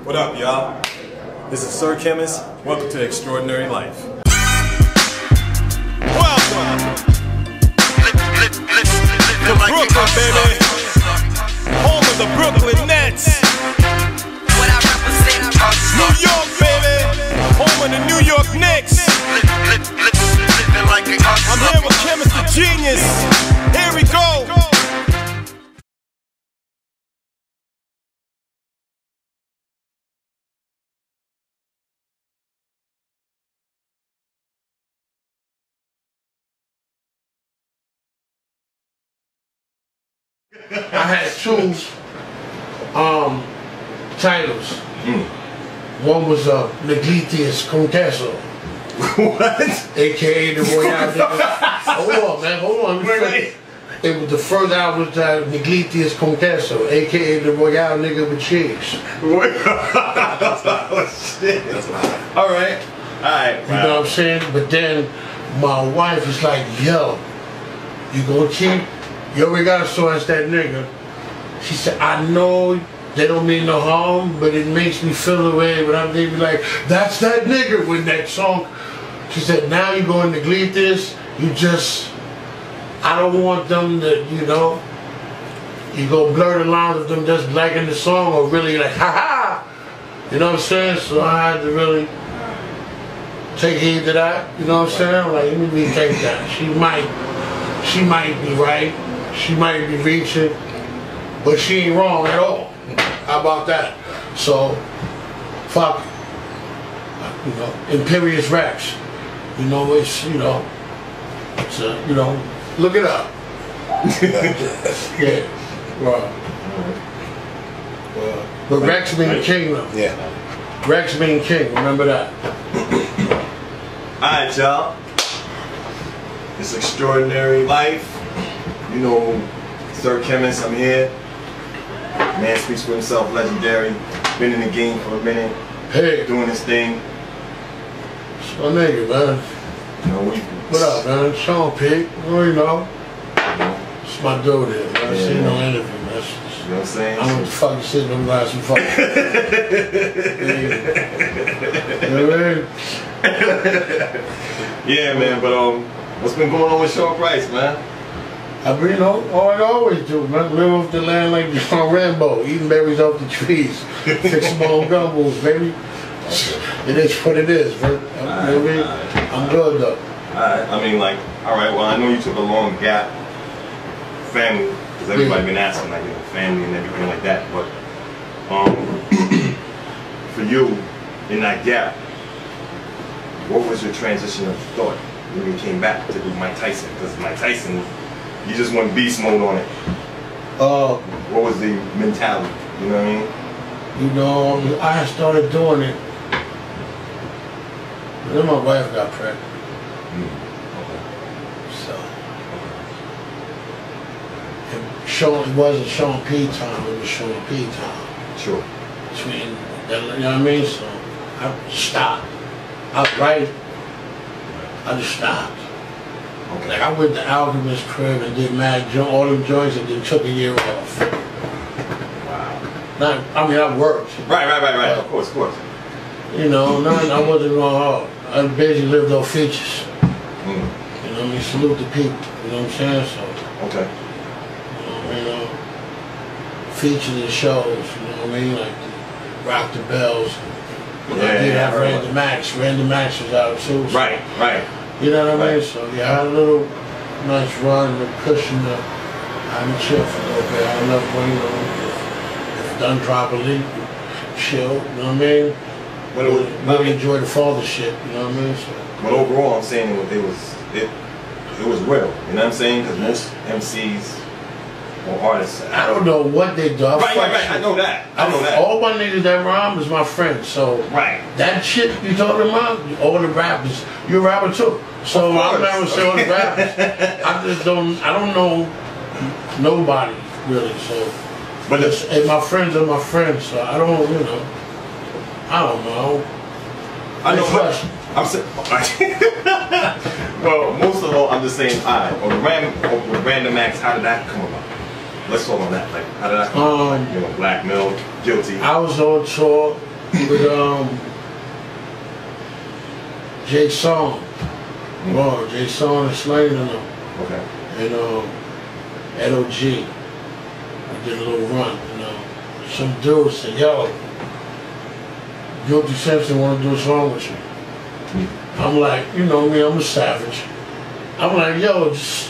What up, y'all? This is Sir Chemist. Welcome to Extraordinary Life. Welcome to Brooklyn, baby. Home of the Brooklyn Nets. New York, baby. Home of the New York Knicks. I'm here with Chemist the Genius. Here we go. I had two titles. One was Neglitius Contesso. What? AKA the Royale nigga. Hold on, man, hold on. Wait. It was the first album was Neglitius Contesso, AKA the Royale nigga with cheese. Oh shit. Alright. Alright. You know what I'm saying? But then my wife is like, yo, you gonna keep, you already got to source that nigga. She said, I know they don't mean no harm, but it makes me feel the way when I'm thinking like, that's that nigga with that song. She said, now you going to neglect this, you just, I don't want them to, you know, you go blur the lines of them just liking the song or really like, ha ha! You know what I'm saying? So I had to really take heed to that, you know what I'm saying? Like, let me take that. She might be right, she might be reaching, but she ain't wrong at all. How about that? So, fuck it. You know, Imperious Rex. You know, it's, you know, it's a, you know, look it up. Yeah. Well, but Rex being king though. Yeah. Rex being king, remember that. Alright, y'all. It's Extraordinary Life. You know, Sir Chemist, I'm here. Man speaks for himself, legendary. Been in the game for a minute. Hey. Doing his thing. It's my nigga, man. You know, What up, man? Sean Pig. Well, you know. It's my dude here, man. I see no interview, man. You know what I'm saying? I don't know what the fuck you sitting on glass and fucking. You know what I mean? Yeah, man, but what's been going on with Sean Price, man? I mean, you know, all I always do, man. Live off the land like John Rambo, eating berries off the trees, fixing my own gumballs, baby. It is what it is, man. I'm good though. Alright, I mean, like, alright, well, I know you took a long gap, family, because everybody been asking, like, you know, family and everything like that, but, for you, in that gap, what was your transition of thought when you came back to do Mike Tyson? Because Mike Tyson, you just went beast mode on it. What was the mentality? You know what I mean? You know, I had started doing it. Then my wife got pregnant. Okay. So, it wasn't Sean P time, it was Sean P time. Sure. Between, you know what I mean? So, I stopped. Outright, I just stopped. Okay. Like I went to Alchemist's crib and did all them joints and then took a year off. Wow. I mean, I worked. Right. Of course. You know, I wasn't going hard. I basically lived off features. You know what I mean? Salute the people. You know what I'm saying? So. Okay. You know, features and shows. You know what I mean? Like Rock the Bells. I did have Random Max. Random Max was out too. So. Right. You know what I mean? So yeah, I had a little nice run, the cushion to have me chill for a little bit. I had enough money, you know, if done properly, chill, you know what I mean? Really enjoy the father shit, you know what I mean? So, but overall, I'm saying it was real, you know what I'm saying? Because most MCs or artists, I don't know what they do. Right, I know that. All my niggas that rhyme is my friends, so that shit you talking about, all the rappers, you're a rapper too. So I'm never saying all the rappers. I don't know nobody really, so. But and my friends are my friends, so I don't, you know, I don't know. I know what I'm saying. Well, most of all, I'm just saying, with Random Acts, how did that come about? Let's talk on that. Like, how did that come about? You know, blackmailed, guilty. I was on tour with Jay Song. Well, Jay Song and Slade and them. Okay. And at OG. I did a little run, you know. Some dude said, yo, Guilty Simpson wanna do a song with you. I'm like, you know me, I'm a savage. I'm like, yo, just,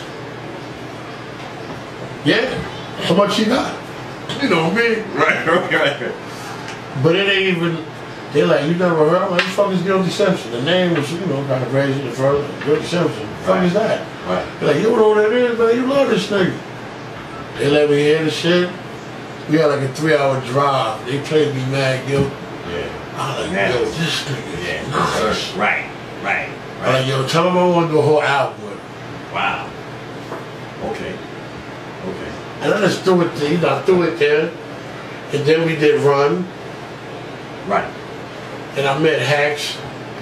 yeah, how much you got? You know me. Right. But it ain't even, they're like, you never heard? I'm like, who the fuck is Guilty Simpson? The name was, you know, kind of crazy at first. Guilty Simpson. What the fuck is that? Right. They're like, you know what that is, man? You love this nigga. They let me hear the shit. We had like a 3-hour drive. They played me mad guilty. Yeah. I was like, yo, this nigga is nice. Right. I'm like, yo, tell him I want to do a whole album with him. Wow. Okay. And I just threw it there, you know, I threw it there. And then we did Run. Right. And I met Hax.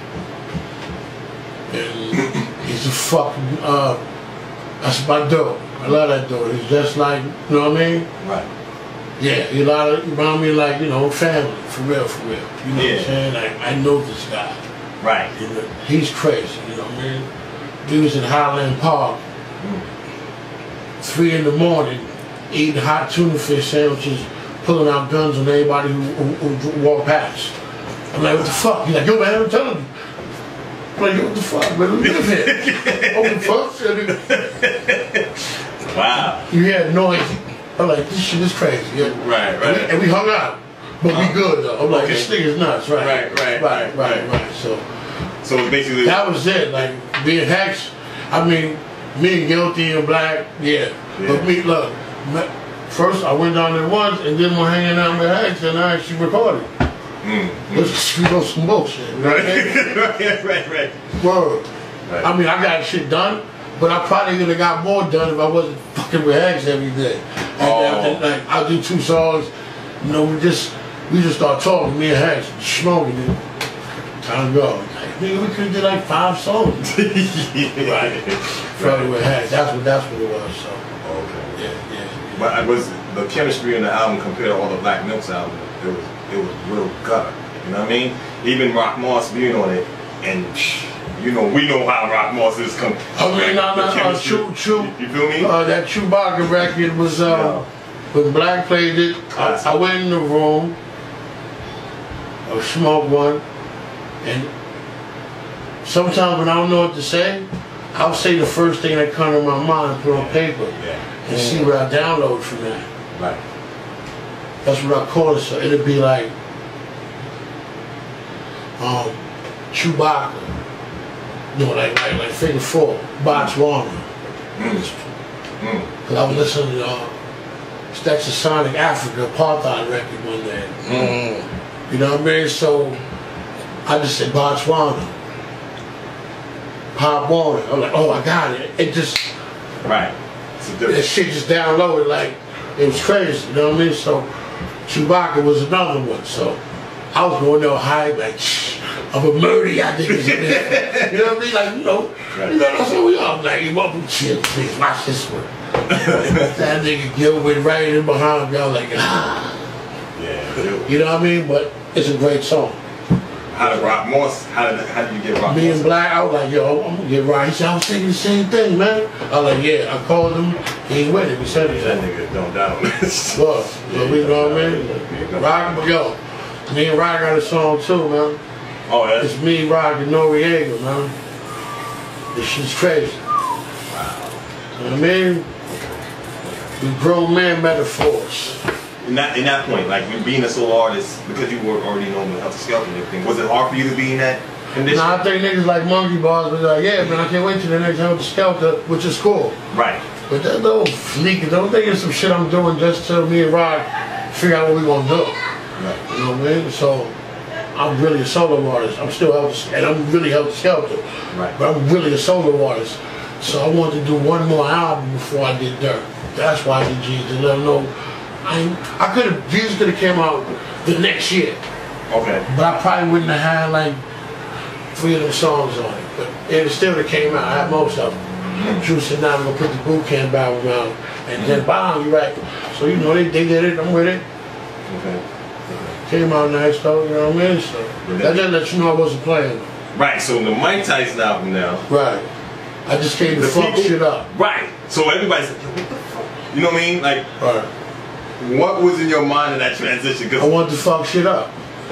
And he's a fucking, that's my dog. I love that dog. He's just like, you know what I mean? Right. Yeah, he remind me like, you know, family, for real. You know what I'm saying? Like, I know this guy. Right. You know, he's crazy, you know what I mean? We was in Highland Park, 3 in the morning, eating hot tuna fish sandwiches, pulling out guns on everybody who walked past. I'm like, what the fuck? He's like, yo man, I'm telling you. I'm like, yo, what the fuck, man? We live here. What the fuck? Wow. You hear noise. I'm like, this shit is crazy. Yeah. Right. And we hung out. But we good though. I'm like, this nigga's nuts, right? Right. So basically that was it. Like being Hex, I mean, me and Guilty and Black, yeah. But me, look, first I went down there once and then we're hanging out with Hex and I actually recorded. Let's go some bullshit. Right. Word. Right. I mean, I got shit done, but I probably could have got more done if I wasn't fucking with Hex every day. And like, I'll do 2 songs, you know, we just start talking, me and Hex, smoking it. Time to go. Like, nigga, we could have did like 5 songs. Right. Probably with Hex. That's what it was. So. Okay. Yeah. But was the chemistry in the album compared to all the Black Milk's albums? It was real gutter. You know what I mean? Even Rock Moss being on it, and you know, we know how Rock Moss is come. True. You feel me? That Chewbacca record was when Black played it. I went in the room, I smoked one, and sometimes when I don't know what to say, I'll say the first thing that comes to my mind, put on paper, and see what I download from that. Right. That's what I call it. So it'll be like Chewbacca. No, like Figure 4, Botswana. Cause I was listening to Stacks of Sonic Africa Apartheid record one day. You know what I mean? So I just said Botswana. Pop Warner. I'm like, oh, I got it. It just right. That shit just downloaded like it was crazy. You know what I mean? So Chewbacca was another one. So I was going there high like. Of a murder, I think it's in there. You know what I mean? Like, you know, that's what we all like. You want to chill, please, watch this one. That nigga Gil went right in behind me. I was like, Yeah. You know what I mean? But it's a great song. How did Rock Moss? How did you get Rock Moss? Me and Black, I was like, yo, I'm gonna get Rock. He said, I was thinking the same thing, man. I was like, yeah. I called him. He ain't with it. We said it. That nigga don't doubt. Well, we know what I mean. Rock, yo, me and Rock got a song too, man. Oh, yeah? It's me, Rock, and Noriega, man. This shit's crazy. Wow. You know what I mean? We grown man metaphors. In that point, like being a solo artist, because you were already known with Helter Skelter and everything, was it hard for you to be in that condition? Nah, I think niggas like Monkey Bars was like, yeah, man, I can't wait till the next Helter Skelter, which is cool. Right. But that don't leak. Don't think it's some shit I'm doing just to me and Rock figure out what we gonna do. Right. You know what I mean? So I'm really a solo artist. I'm still Helter, and I'm really Helter Skelter. Right. But I'm really a solo artist. So I wanted to do one more album before I did Dirt. That's why I did Jesus. And let them know I could have, Jesus could have came out the next year. Okay. But I probably wouldn't have had like 3 of them songs on it. But it still would have came out. I had most of them. Drew said, now I'm gonna put the boot camp album out. And then bam, you right. So you know they did it, I'm with it. Okay. Came out nice though, you know what I mean? So that just let you know I wasn't playing. Right, so the Mike Tyson album now. Right. I just came to fuck shit up. Right. So everybody's like, yo, what the fuck? You know what I mean? Like, right. What was in your mind in that transition? I wanted to fuck shit up.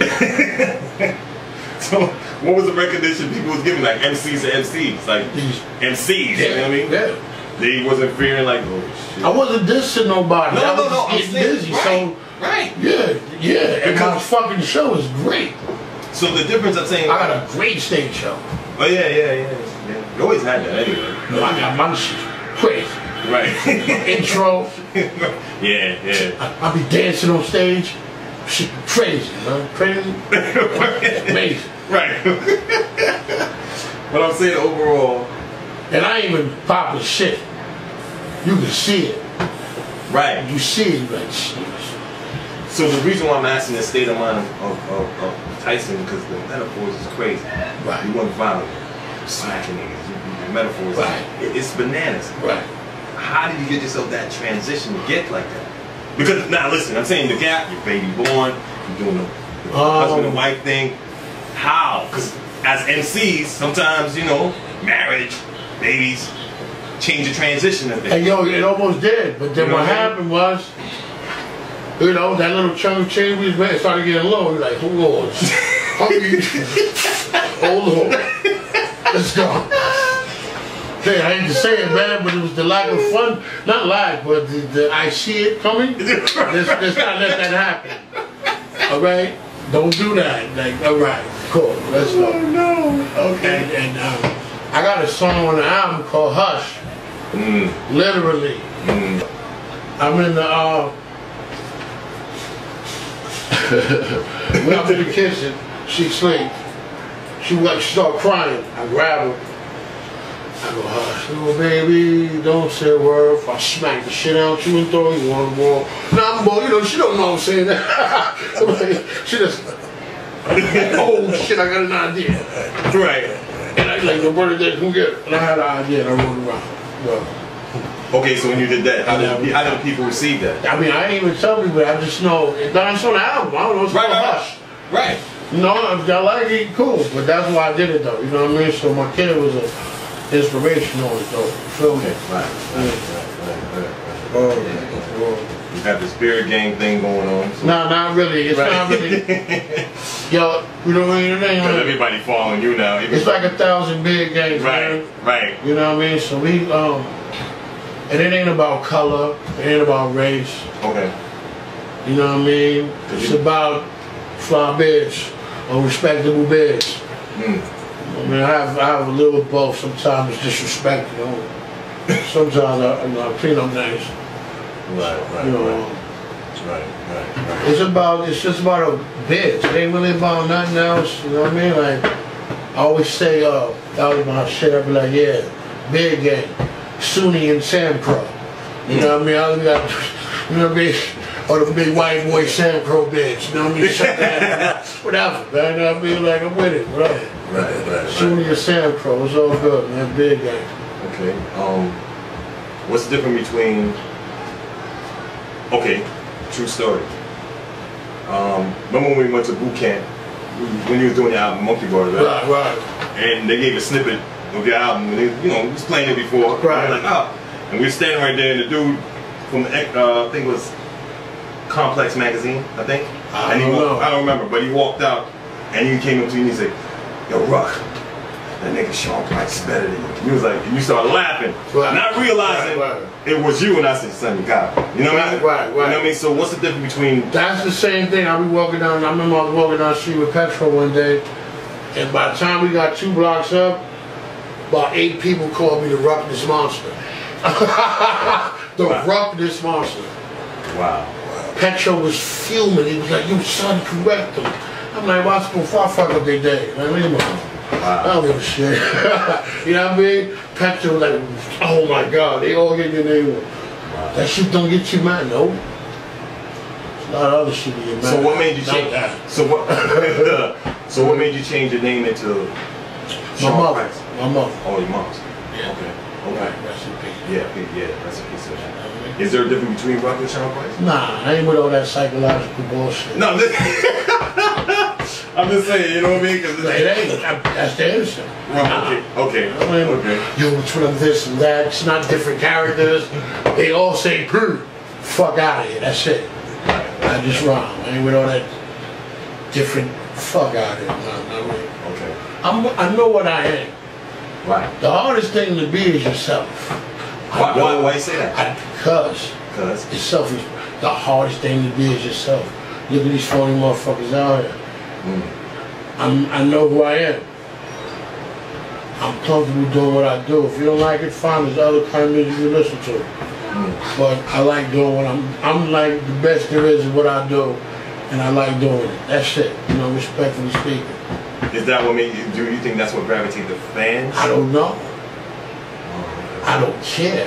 So, what was the recognition people was giving? Like MCs to MCs, like MCs. Yeah, you know what I mean? Yeah. They wasn't fearing like, oh shit. I wasn't dissing nobody. No, I was no, just getting busy. Right, so right. Yeah. And my fucking show is great. So the difference I'm saying, I got a great stage show. Oh yeah. You always had that anyway. No, I got my shit crazy. Right. Intro. Yeah. I be dancing on stage. Shit crazy, man. Crazy. Amazing. Right. But I'm saying overall. And I ain't even popping shit. You can see it. Right. You see it like shit. So the reason why I'm asking the state of mind of Tyson, because the metaphors is crazy. Right. You want violent, smacking niggas. The metaphors, right. It's bananas. Right. How did you get yourself that transition to get like that? Because now listen, I'm saying the gap, your baby born, you're doing the husband and wife thing. How? Because as MCs, sometimes, you know, marriage, babies, change the transition of things. And yo, it almost did. But then what happened was, you know, that little chunk of change we was making started getting low. You're like, hold on. Hold on. Let's go. Hey, I hate to say it, man, but it was the lack of fun. Not lack, but the I see it coming. Let's not let that happen. All right? Don't do that. Like, all right, cool. Let's go. Oh, no. Okay. And I got a song on the album called Hush. Literally. I'm in the went up to the kitchen. She sleep. She start crying. I grab her. I go, hush, little baby, don't say a word. If I smack the shit out you and throw you on the wall. Nah, I'm boy, you know, she don't know what I'm saying. She just, oh shit, I got an idea. Right. And I like, no Bernadette, come get it. And I had an idea and I rolled around. Well, okay, so when you did that, how did people receive that? I mean, I ain't even tell people, I just know, it's on the album, I don't know, it's called Hush. Right. No, if I like it, cool, but that's why I did it though, you know what I mean? So my kid was a inspiration on it though. Feel me? Right. You have the spirit gang thing going on. So. No, not really. It's not really. Yo, you know what I mean? Because everybody following you now. It's like 1,000 big gangs, man. Right. You know what I mean? So we, and it ain't about color. It ain't about race. Okay. You know what I mean? It's about fly bitch or respectable bitch. I mean, I have a little of both. Sometimes it's disrespect, you know. Sometimes I clean up nice. Right. You know. Right. It's just about a bitch. It ain't really about nothing else. You know what I mean? Like I always say, that was my shit. I be like, yeah, big gang, Sunni and Sam Crow. You know what I mean? I got, you know what I mean? Or the big white boy Sam Crow bitch. You know what I mean? Shut that. Whatever, man. I be like, I'm with it, right? Right. Sunni and Sam Crow. It's all good, man. Big gang. Okay. What's the difference between? Okay, true story. Remember when we went to boot camp when you was doing your album Monkey Bars, right? Right. And they gave a snippet of your album, and they, you know, we was playing it before. Right. Like, and we were standing right there, and the dude from the I think it was Complex magazine, I think. I don't remember, but he walked out, and he came up to me and he said, "Yo, Ruck, that nigga Sean Price is better than you." And he was like, and you started laughing, not realizing it was you. And I said, "Son, you got it." You know what I mean? Right. You know what I mean? So what's the difference between? That's the same thing. I remember I was walking down the street with Petro one day, and by the time we got 2 blocks up, about 8 people called me the Roughness Monster. The Roughness Monster. Wow. Petro was fuming. He was like, "You son, correct them." I'm like, "Why well, fuck up their day?" Like, leave them alone. I don't give a shit. You know what I mean? Petro was like, "Oh my God, they all get your name." That shit don't get you mad, no. It's a lot of other shit you get mad. So what made you change that? So what made you change your name into Sean mother. Price? My mother. Oh, your mom's. Yeah. Okay. Right, rest in peace. Yeah, rest in peace. Is there a difference between Rock and Sean Price? Nah, I ain't with all that psychological bullshit. No, I'm just saying, you know what I mean? Cause that's the answer. Okay. You between this and that, it's not different characters. They all say, fuck out of here, that's it. I just wrong. I ain't with all that different fuck out of here. No. Okay. I know what I am. Right. The hardest thing to be is yourself. Why you say that? Because it's selfish. The hardest thing to be is yourself. Look at these phony motherfuckers out here. I know who I am. I'm comfortable doing what I do. If you don't like it, fine. There's other kind of music you listen to. But I like doing what I'm like the best there is at what I do, and I like doing it. That's it. You know, respectfully speaking. Is that what made you? Do you think that's what gravitates the fans? I don't know. I don't care.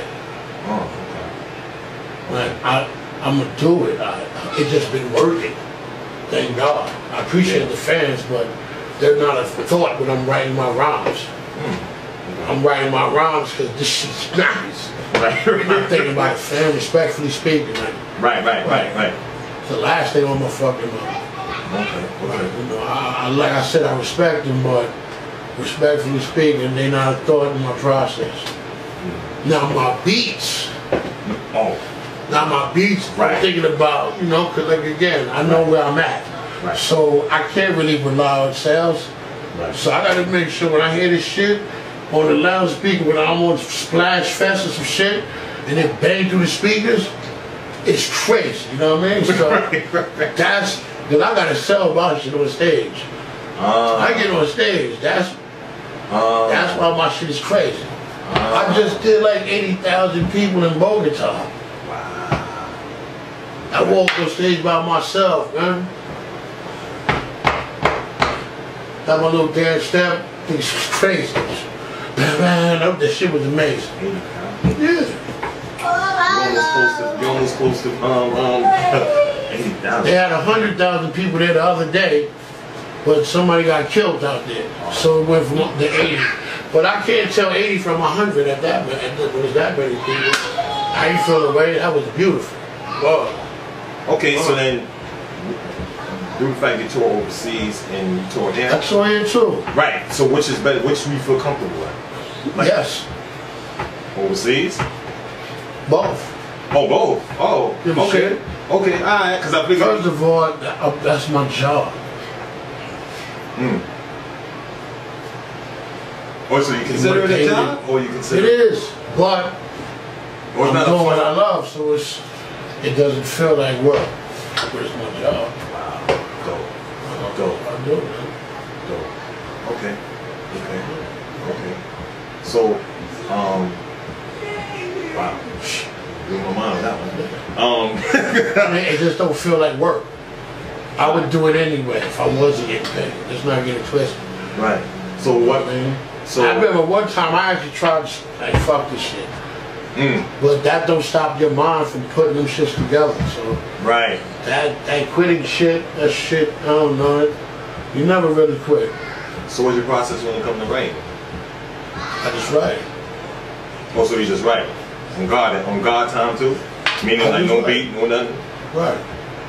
Like I'm gonna do it. It's just been working. Thank God. I appreciate the fans, but they're not a thought when I'm writing my rhymes. I'm writing my rhymes because this shit's nice. I'm thinking about the fan, respectfully speaking. Like, Right. It's the last thing on my fucking mind. Okay. You know, like I said, I respect them, but respectfully speaking, they're not a thought in my process. Now my beats. Now my beats, I'm thinking about, you know, because like again, I know where I'm at. So I can't really rely on sales. So I gotta make sure when I hear this shit on the loudspeaker, when I'm on Splash Fest or some shit, and it bang through the speakers, it's crazy, you know what I mean? So that's, because I gotta sell my shit on stage. I get on stage, that's why my shit is crazy. I just did like 80,000 people in Bogota. I walked on stage by myself, man. Got my little dance step. It's crazy. Man, that shit was amazing. Yeah. You're almost close to 80,000. They had 100,000 people there the other day, but somebody got killed out there. So it went from up to 80. But I can't tell 80 from 100 at that when there's that many people. I ain't feel the way. That was beautiful. Whoa. Okay, so then, due to the fact you tour overseas and you tour here. I tour here too. Right. So which is better? Which do you feel comfortable with? Like, yes. Overseas? Both. Oh, both. Oh, okay. Okay, all right. Because I figured. First of all, that's my job. Oh, so you consider it a job, or you consider it is, but I'm doing what I love, so it doesn't feel like work. But it's my job. Wow. Dope. I do, man. Dope. Okay. So, wow. Blew my mind with that one. I mean, it just don't feel like work. I would do it anyway if I wasn't getting paid. Let's not get it twisted. Right. So what? So I remember one time I actually tried to like fuck this shit. But that don't stop your mind from putting them shits together. So that quitting shit, that shit, I don't know it. You never really quit. So what's your process when it comes to writing? I just write. Oh, so you just write? On God time too? Meaning like no beat, no nothing? Right.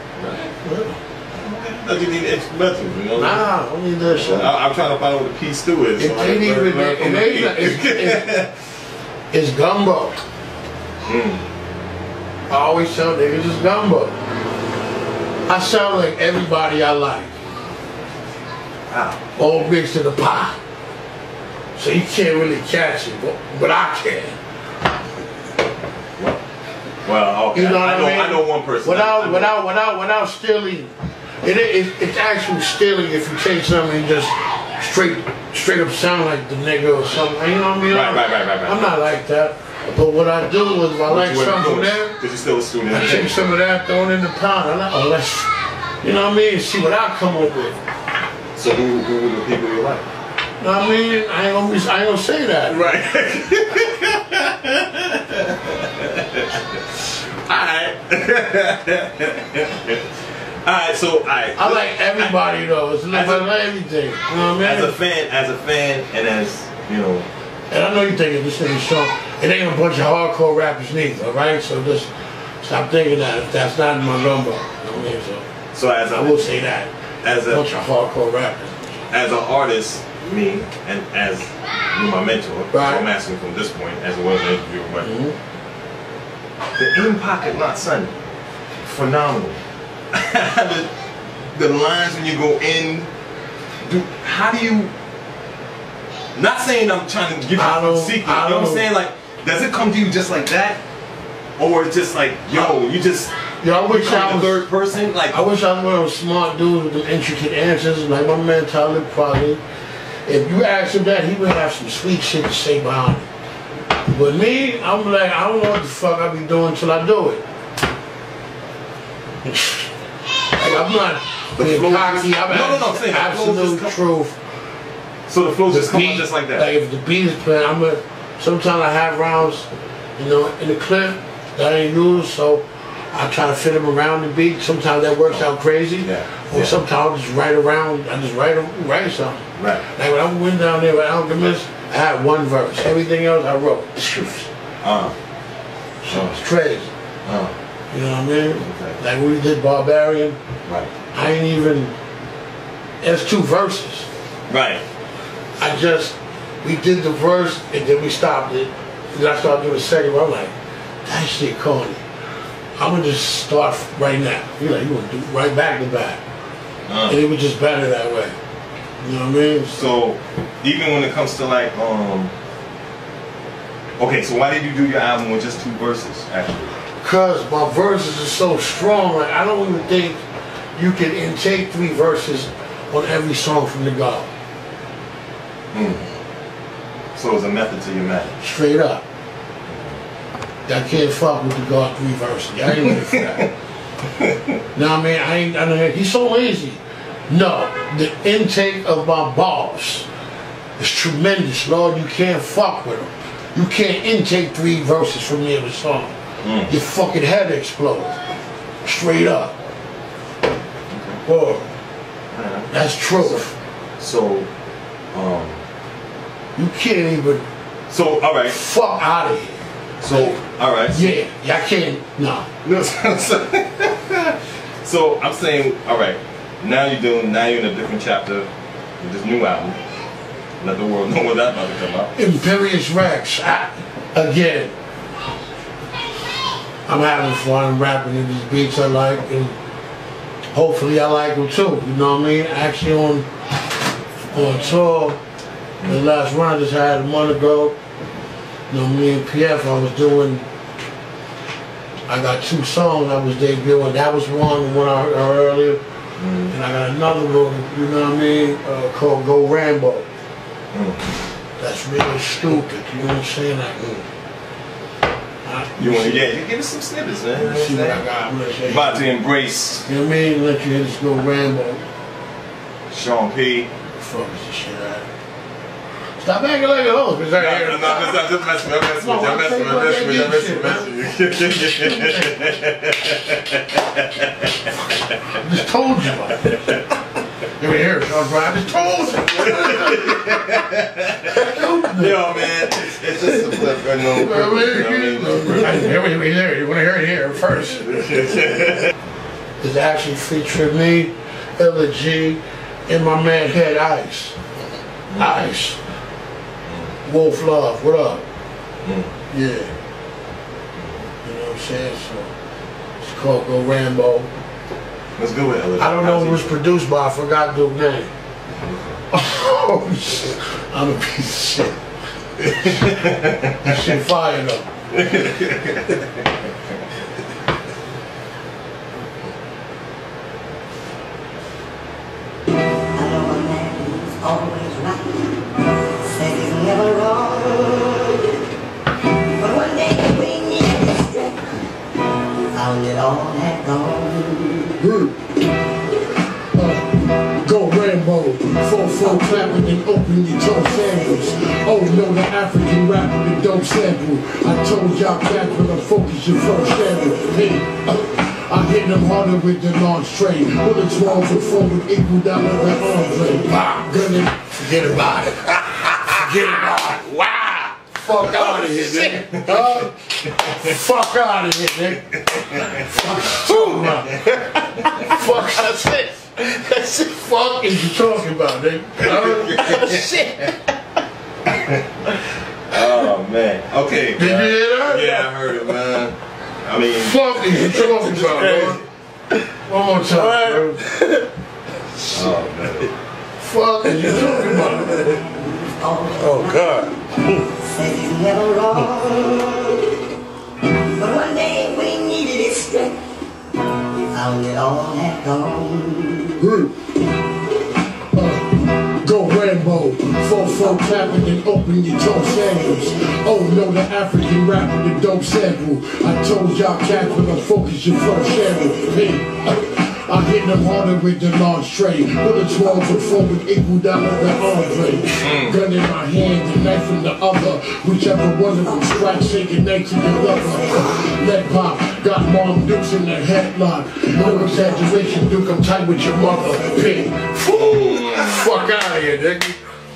Does you need instrumentals, you know? Nah, I don't need that shit. I'm trying to find out what the piece two is. It ain't even, it's gumbo. I always tell niggas it's gumbo. I sound like everybody I like. Wow. All mixed in the pot. So you can't really catch it, but I can. Well, okay. You know what I mean? I know one person. Without stealing. It's actually stealing if you take something and just straight up sound like the nigga or something. You know what I mean? Right. I'm not like that. But what I do is if I like something from there, because you're still a student. I take some of that, throw it in the pot. You know what I mean? See what I come up with. So who are the people you like? You know what I mean? I ain't gonna say that. Right. Alright. I like everybody though. It's like everything. You know what I mean? As a fan, and as you know. And I know you're thinking this thing is strong. It ain't a bunch of hardcore rappers neither, alright? So just Stop thinking that. If that's not my number, I mean, so as I will say that. As a bunch of hardcore rappers. As an artist, me, and as you're my mentor, right. so I'm asking from this point, as well as an interviewer, but the in-pocket lot, son, phenomenal. the lines when you go in, how do you, not saying I'm trying to give you a secret, you know what I'm saying? Like, does it come to you just like that? Or it's just like, yo, you just, I wish I was third person? Like, I wish I was one of those smart dudes with the intricate answers, like my man Tyler probably. If you asked him that, he would have some sweet shit to say behind it. But me, I'm like, I don't know what the fuck I be doing till I do it. Like, I'm not being cocky, I'm saying absolute truth. So the flow just comes just like that? Like if the beat is playing, sometimes I have rounds, you know, in the clip that I ain't used, so I try to fit them around the beat. Sometimes that works out crazy. Or sometimes I'll just write something. Right. Like when I went down there with Alchemist, I had one verse. Everything else I wrote. So it's crazy. You know what I mean? Okay. Like when we did Barbarian, right. I ain't even, it's 2 verses. Right. We did the verse and then we stopped it. And I started doing the second one. I'm like, that shit corny. I'm gonna just start right now. You're like, you wanna do right back to back. And it was just better that way. You know what I mean? So even when it comes to like, okay, so why did you do your album with just 2 verses actually? Because my verses are so strong, like I don't even think you can intake 3 verses on every song from the go. So it's a method to your madness. Straight up. I can't fuck with the God 3 verses. I ain't ready for that. Know what I mean? He's so lazy. No, the intake of my bars is tremendous, Lord. You can't fuck with them. You can't intake 3 verses from me of a song. Your fucking head explodes. Straight up. Boy, that's truth. So, you can't even. So, all right. Fuck out of here. So, all right. Yeah, I can't. No. So I'm saying, all right. Now you're in a different chapter with this new album. Let the world know what that's about to come out. Imperious Rex. Again, I'm having fun. I'm rapping in these beats I like, and hopefully I like them too. You know what I mean? Actually on tour, the last run I just had a month ago. You know, me and PF, I got 2 songs I was debuting. That was one I heard earlier. And I got another one, you know what I mean, called Go Rambo. That's really stupid, you know what I'm saying? You want to give us some snippets, man. See what I got. I'm you about to embrace. You know what I mean? Let you hear this Go Rambo. Sean P. Fuck is this shit out. Stop acting like a host. No, I'm just messing with you. I'm messing with you. I just told you about it. Give me here, Sean. I just told you. Yo, man, it's just a flip. You know what I mean? You want to hear it here first. It's actually featuring me, Illa G, and my man Head Ice. Ice. Wolf Love, what up? Yeah. You know what I'm saying? So it's called Go Rambo. Let's go with Ella. I don't know who it was produced by, I forgot the name. Oh shit. I'm a piece of shit. That shit fire though. Always right, said he's never wrong. But one day when you strength, found it all had gone. Go Rambo, 4-4 clapping and open your toe samples. Oh no, the African rapper, the dope sample. I told y'all cats when I'm focused your first sample. Hey, I hit them harder with the launch tray. Bullets roll before with equal dollar than Andre. Gunning, forget about it. Forget about it. Wow. Fuck out of here, nigga. Fuck out of here, nigga. Fuck, that's it. That's it. Fuck is you talking about, nigga? Shit. Oh man. Okay. Did you hear that? Yeah, I heard it, man. I mean, fuck is you talking about, man? One more time, bro. Oh man. Fuck is you talking about? Oh God. Said he's never wrong, but one day when he needed his strength, he found it all had gone. Go Rambo, 4-4 clapping and open your toe sandals. Oh no, the African rapper, the dope sample. I told y'all cats when I focus your first channel. Hey, I hit them harder with the large tray. Bullets roll before with equal dollar than Andre. Gun in my hand, the knife in the other. Whichever one of them strikes, shaking next to the lover. Lead pop, got Mom Dukes in the headlock. No exaggeration, Duke, I'm tight with your mother. Pig. Fuck out of here, nigga.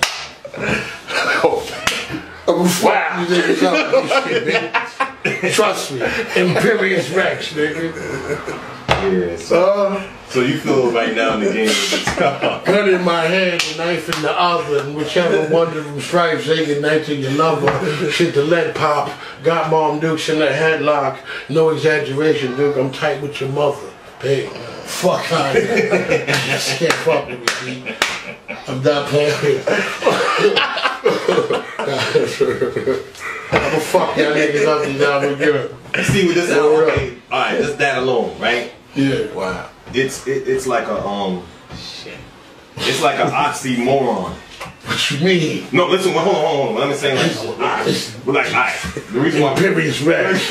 I'm gonna fuck you niggas up with this shit, nigga. Trust me. Imperious Rex, nigga. Yeah, so you feel right now in the game is gun in my hand, a knife in the other, and whichever one of them stripes, they get knife to your lover. Shit, the lead pop, got Mom Dukes in the headlock. No exaggeration, Duke, I'm tight with your mother. Hey, fuck out of here. You just can't fuck with me, Pete. I'm not playing with I'm gonna fuck y'all niggas up and down in Europe. See with this album, okay, alright, just that alone, right? Yeah. Wow. It's like a shit. It's like an oxymoron. What you mean? No, listen, hold on. Let me say alright. The reason why Imperious Rex.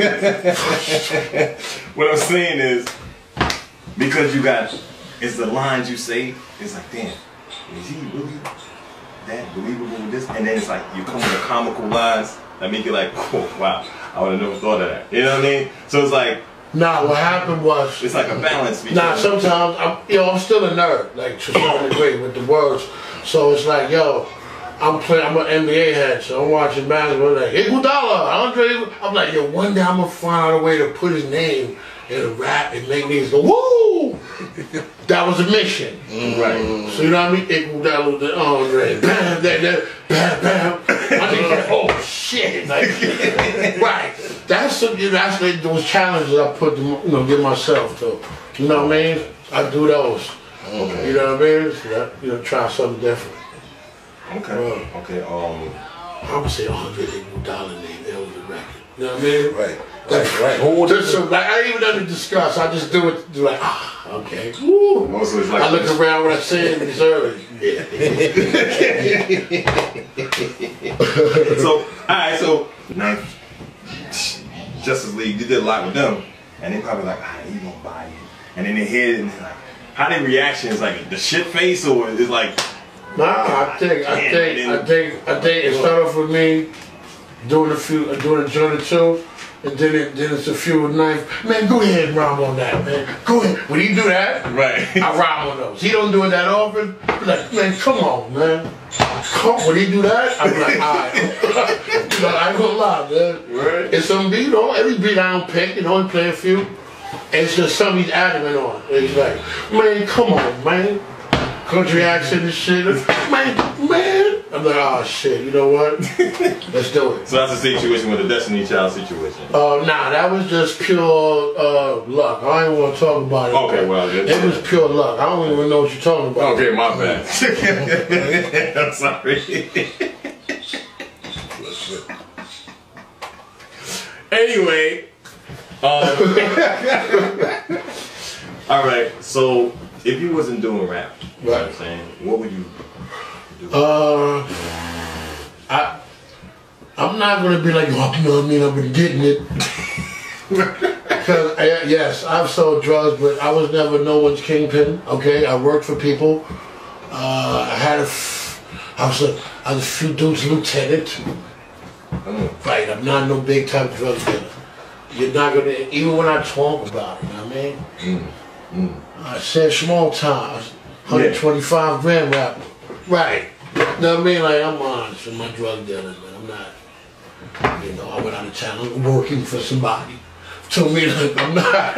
what I'm saying is because you got it's the lines you say, it's like damn, is he really that believable with this? And then it's like you come with the comical lines that make you like, oh wow, I would have never thought of that. You know what I mean? So it's like nah, what happened was it's like a balance between sometimes I'm still a nerd, like to some degree with the words. So it's like, yo, I'm an NBA head, so I'm watching basketball like Iguodala, Andre. I'm like, yo, one day I'm gonna find out a way to put his name in a rap and make niggas go, woo! That was a mission. Right. So you know what I mean? Iguodala, the Andre, bam, bam, bam. I think like, oh shit. Like, right. That's those challenges I put to, give myself to. You know what I mean? I do those. Okay. You know what I mean? So try something different. Okay. Okay. I would say $100 name. That was the record. You know what I mean? Right. Right. Just so, like, I ain't even under discuss. I just do it. Do like, okay. Woo. Most of it's like I look around when I say it. It's early. Yeah. So, alright. So, Justice League, you did a lot with them, and they probably like, he gonna buy you. And then they hear it, and they're like, how their reaction is like the shit face, or is like. Nah, I think it started off with me doing a joint or two, and then it's a few with knife. Man, go ahead and rhyme on that, man. Go ahead. When he do that, right, I rhyme on those. He don't do it that often. I'm like, man, come on, man. When he do that, I'm like, alright. I ain't gonna lie, man. Right. It's some beat, every beat I don't pick, he play a few. And it's just something he's adamant on. And he's like, man, come on, man. Country accent and shit. Man. I'm like, oh shit, you know what? Let's do it. So that's the situation with the Destiny Child situation. Nah, that was just pure luck. I don't even want to talk about it. Okay, well, it was pure luck. I don't even know what you're talking about. Okay, my bad. I'm sorry. Anyway, all right. So if you wasn't doing rap, you know what I'm saying, what would you do? I'm not gonna be like, you know what I mean, I've been getting it. Because yes, I've sold drugs, but I was never no one's kingpin. Okay, I worked for people. I was a few dudes lieutenant. Right, I'm not no big time drug dealer. You're not gonna, even when I talk about it, you know what I mean? I said small time, 125 grand rapper. Right. You know what I mean? Like, I'm honest with my drug dealing, man. I'm not You know, I went out of town working for somebody. Told me like I'm not.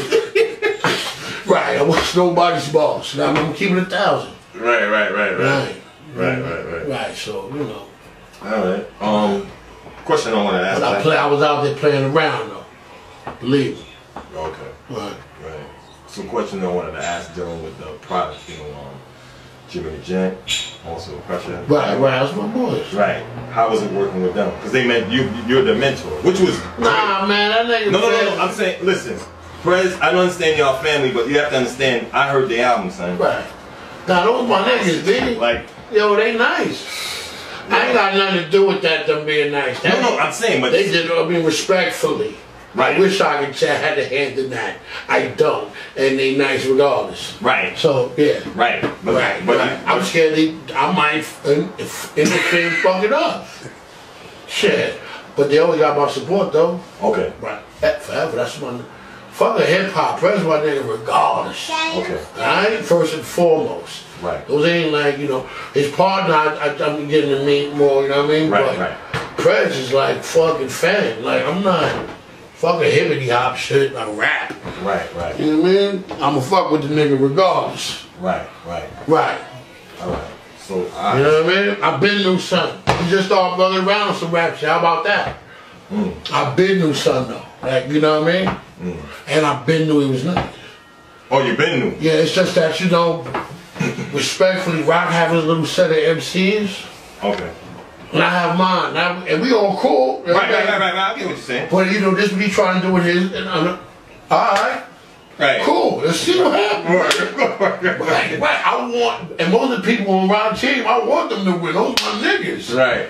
Right, I was nobody's boss. Now I'm keeping 1,000. Right. Right, so, you know. Alright. Question I want to ask. I was out there playing around though. Believe me. Okay. Right. Some question I wanted to ask dealing with the product, you know, Jimmy the Gent, also Pressure. Right, that's my boys. Right. How was it working with them? Because they meant you're the mentor, which was nah, man, that nigga. No. I'm saying, listen, Prez, I don't understand y'all family, but you have to understand. I heard the album, son. Right. Nah, those my niggas, baby. Like, yo, they nice. Yeah. I ain't got nothing to do with that. Them being nice. No, I'm saying, but they did. I mean, respectfully. Right. I wish I could say I had a hand in that. I don't, and they nice regardless. Right. So yeah. Right. But I'm scared I might interfere and fuck it up. Shit. But they always got my support though. Okay. Right. Forever. That's my fuck a hip hop. Press my nigga regardless. Okay. Alright. First and foremost. Right. Those ain't like, you know, his partner. I'm getting to meet more. You know what I mean? Right. Press is like fucking fan. Like I'm not. Fucking hippity hop shit, like rap. Right. You know what I mean? I'ma fuck with the nigga regardless. Right. Alright. So you know what I mean? I've been knew something. We just started bugging around with some rap shit. How about that? I've been knew something though. Like, you know what I mean? And I've been knew he was nice. Oh, you been knew? Yeah, it's just that, you know, respectfully, Rock have his little set of MCs. Okay. And I have mine. And we all cool. Right. I get what you're saying. But, you know, this what he trying to do with his. And alright. Right. Cool. Let's see what happens. Right. I want, and most of the people on around the team, I want them to win. Those my niggas. Right.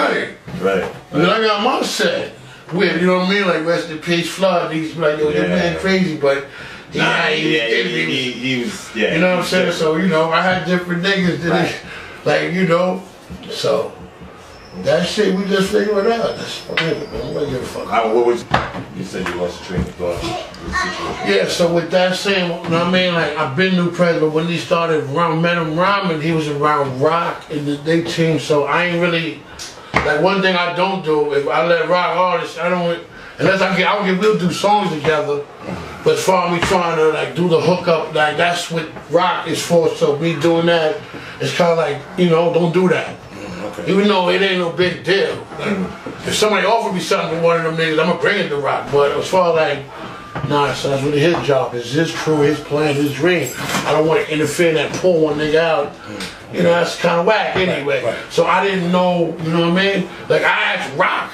And then I got my set. With, you know what I mean? Like, rest in peace, Flood. Niggas be like, yo, your man crazy, but he was, you know what I'm saying? So, you know, I had different niggas that, like, you know, so. That shit, we just figure it out. That's it, man. What give a fuck? What was you said you lost your train of thought? Yeah, so with that saying, you know what I mean? Like, I've been new president, but when he started met him rhyming, he was around Rock and they team, so I ain't really, like, one thing I don't do, if I let Rock artists, I don't, unless we'll do songs together, but as far as me trying to, like, do the hookup, like, that's what Rock is for, so me doing that, it's kind of like, you know, don't do that. Okay. Even though it ain't no big deal. Like, if somebody offered me something with one of them niggas, I'm gonna bring it to Rock. But as far as like, nah, so that's really his job. It's his crew, his plan, his dream. I don't want to interfere in that, pull one nigga out. You know, that's kind of whack anyway. Right. So I didn't know, you know what I mean? Like, I asked Rock.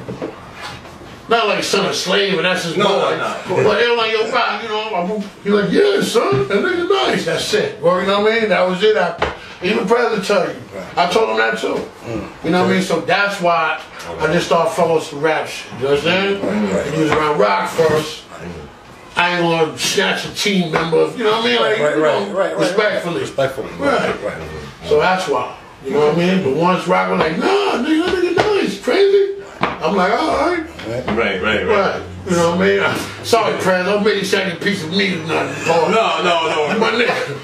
Not like son of slave and that's his boy. No. But they were like, yo, Rock, you know, he like, yeah, son, that nigga nice. That's it. Well, you know what I mean? That was it. Even President tell you. I told him that too. You know what I mean? So that's why I just started following some rap shit. You understand? And he was around Rock first. I ain't gonna snatch a team member, you know what I mean? Like, respectfully. Right. So that's why. You know what I mean? But once Rock was like, nah, nigga, that nigga nice, crazy. I'm like, alright. Right. You know what I mean? Sorry, Prez, don't make a second piece of meat or nothing. No. My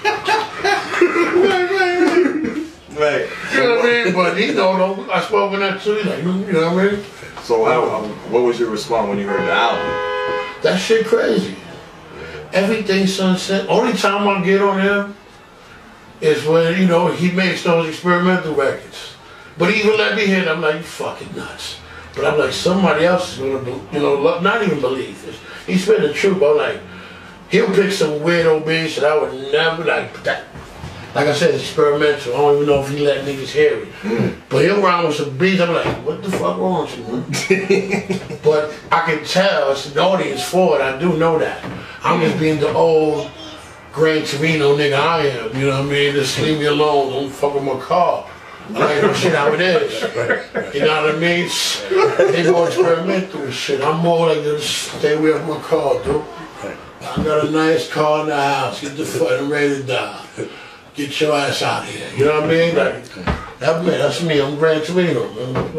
nigga. Right. You know what I mean? But he know, I spoke with that too. Like, you know what I mean? So what was your response when you heard the album? That shit crazy. Everything Sunset. Only time I get on him is when, you know, he makes those experimental records. But he even let me hear it, I'm like, you fucking nuts. But I'm like, somebody else is gonna, you know, not even believe this. He spit the truth, but I'm like, he'll pick some weirdo beats that I would never, like I said, experimental. I don't even know if he let niggas hear it. But he'll rhyme with some beats, I'm like, what the fuck wrong with you, man? But I can tell, it's an audience for it, I do know that. I'm just being the old Gran Torino nigga I am, you know what I mean? Just leave me alone, don't fuck with my car. I ain't no shit how it is. You know what I mean? They more experimental and shit. I'm more like, just stay away from my car, dude. I got a nice car in the house, get the fucking ready to die. Get your ass out of here. You know what I mean? Like, that's me. I'm Gran Torino, man.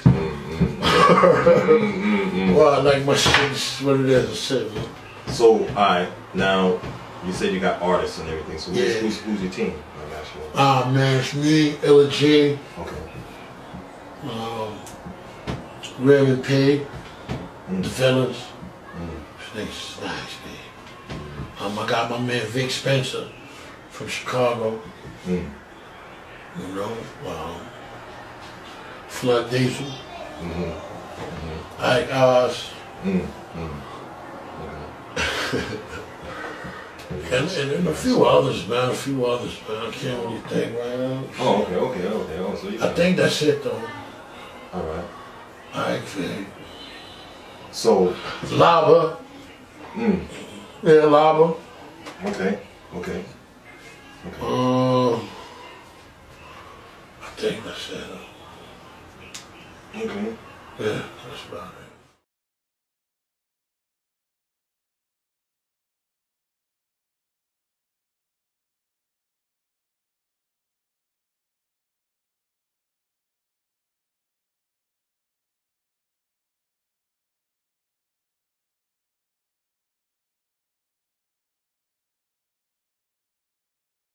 Well, I like my shit. This is what it is. That's it, man. So, alright, now you said you got artists and everything. So who's your team? Man, it's me, Illa G. Okay. Raven P, the villains. Niggas is nice, man. I got my man Vic Spencer from Chicago. You know, Flood Diesel. Ike Oz. And a few others, man. I can't really think right now. Oh, okay. Oh, so you I think that's it, though. All right. I think. So. Lava. Yeah, Lava. Okay. I think that's it. Okay. Yeah, that's about it.